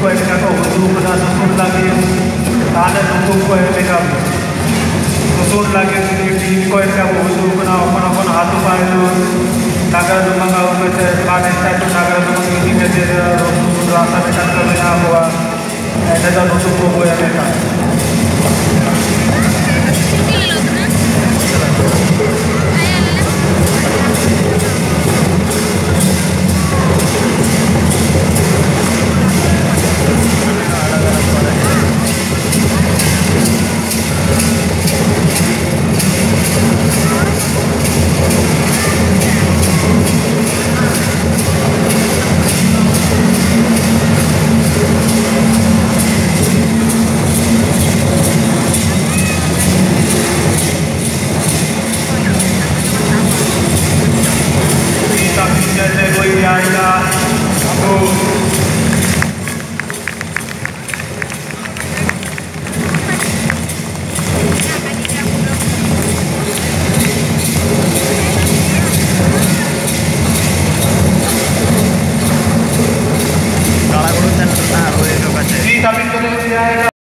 ko mereka ko hudu pada susun lagi ada hukum ko mereka susun lagi di ko mereka hudu pada apa hatu payu nagar dumanga umete kane satu nagar dumanga ini kerja rasa mereka kerja apa ada dah hukum ko ya mereka